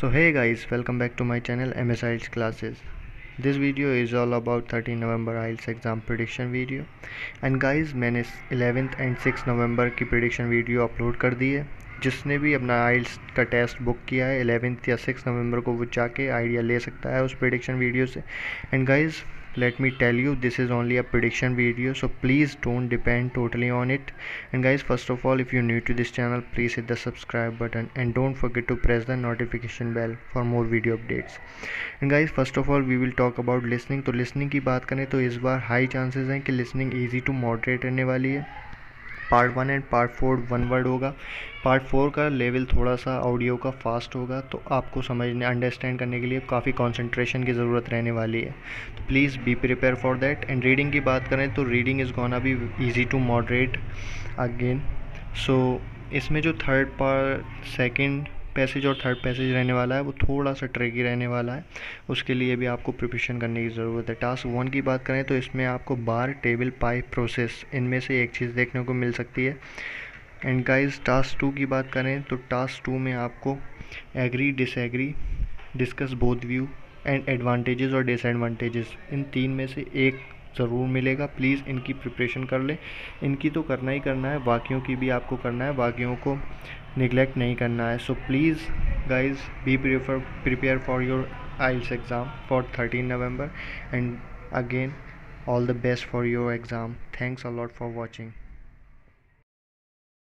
So hey guys, welcome back to my channel MS IELTS classes. This video is all about 13 November IELTS exam prediction video. And guys, मैंने 11th and 6 नवंबर की prediction video upload कर दी है. जिसने भी अपना IELTS का test book किया है 11th या 6 नवंबर को वो जाके आइडिया ले सकता है उस prediction वीडियो से. And guys, let me tell you, this is only a prediction video, so please don't depend totally on it. And guys, first of all, if you're new to this channel, please hit the subscribe button and don't forget to press the notification bell for more video updates. And guys, first of all we will talk about listening. तो listening की बात करें तो इस बार high chances हैं कि listening easy to moderate रहने वाली है. Part 1 and part 4 one word होगा. पार्ट 4 का लेवल थोड़ा सा ऑडियो का फास्ट होगा, तो आपको समझने अंडरस्टैंड करने के लिए काफ़ी कंसंट्रेशन की ज़रूरत रहने वाली है. तो please be prepare for that. And reading की बात करें तो reading is gonna be easy to moderate again. So इसमें जो सेकंड पैसेज और थर्ड पैसेज रहने वाला है वो थोड़ा सा ट्रिकी रहने वाला है. उसके लिए भी आपको प्रिपरेशन करने की ज़रूरत है. टास्क 1 की बात करें तो इसमें आपको बार, टेबल, पाई, प्रोसेस इनमें से एक चीज़ देखने को मिल सकती है. एंड गाइस, टास्क 2 की बात करें तो टास्क 2 में आपको agree, disagree, discuss both view and advantages और डिसएडवांटेजेस, इन तीन में से एक ज़रूर मिलेगा. प्लीज़ इनकी प्रिपरेशन कर लें. इनकी तो करना ही करना है, बाकियों की भी आपको करना है, बाकियों को निगलेक्ट नहीं करना है. So please guys, be prepare for your IELTS exam for 13 November. And again, all the best for your exam. Thanks a lot for watching.